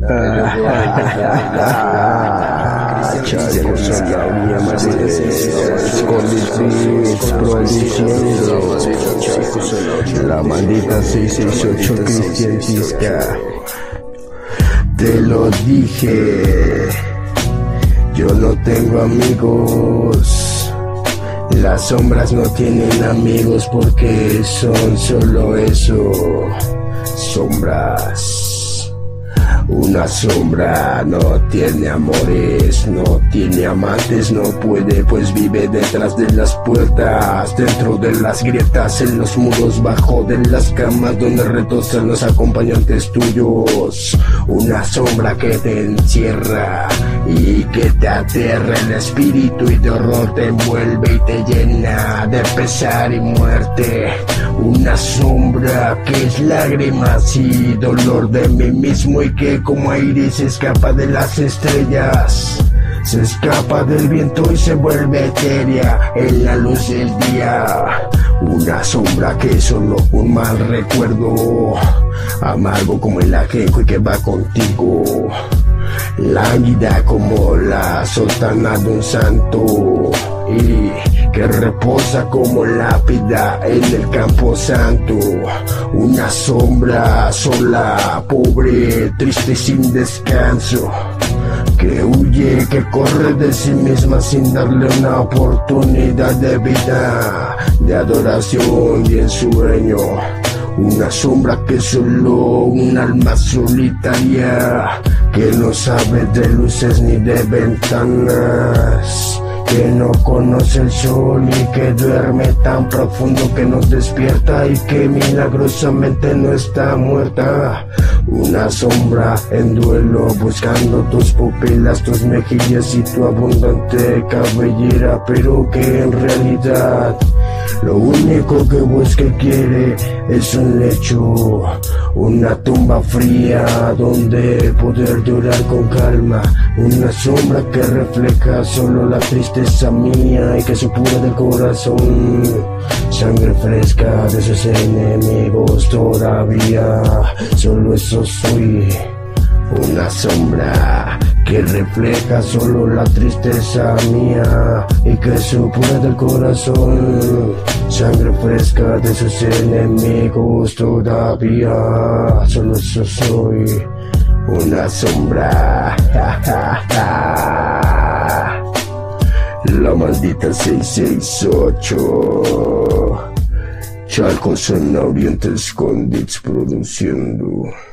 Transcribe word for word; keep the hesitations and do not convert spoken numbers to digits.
Chalco Sanabria más produciendo la maldita seiscientos sesenta y ocho Cristiantisca. Te lo dije, yo no tengo amigos. Las sombras no tienen amigos porque son solo eso, sombras. Una sombra no tiene amores, no tiene amantes, no puede, pues vive detrás de las puertas, dentro de las grietas, en los muros, bajo de las camas donde retozan los acompañantes tuyos. Una sombra que te encierra y que te aterra el espíritu y de horror te envuelve y te llena de pesar y muerte. Una sombra que es lágrimas y dolor de mí mismo y que como aire se escapa de las estrellas, se escapa del viento y se vuelve etérea en la luz del día. Una sombra que es solo un mal recuerdo, amargo como el ajenjo y que va contigo, lánguida como la sotana de un santo y que reposa como lápida en el campo santo. Una sombra sola, pobre, triste y sin descanso, que huye, que corre de sí misma sin darle una oportunidad de vida, de adoración y ensueño. Una sombra que es solo un alma solitaria, que no sabe de luces ni de ventanas, que no conoce el sol y que duerme tan profundo que nos despierta y que milagrosamente no está muerta. Una sombra en duelo buscando tus pupilas, tus mejillas y tu abundante cabellera, pero que en realidad lo único que busca y quiere es un lecho, una tumba fría donde poder llorar con calma. Una sombra que refleja solo la tristeza mía y que supura del corazón sangre fresca de sus enemigos todavía. Solo eso soy, una sombra que refleja solo la tristeza mía y que supura del corazón sangre fresca de sus enemigos todavía. Solo eso soy, una sombra. La maldita seiscientos sesenta y ocho. Chalco Sanabria Escondits produciendo.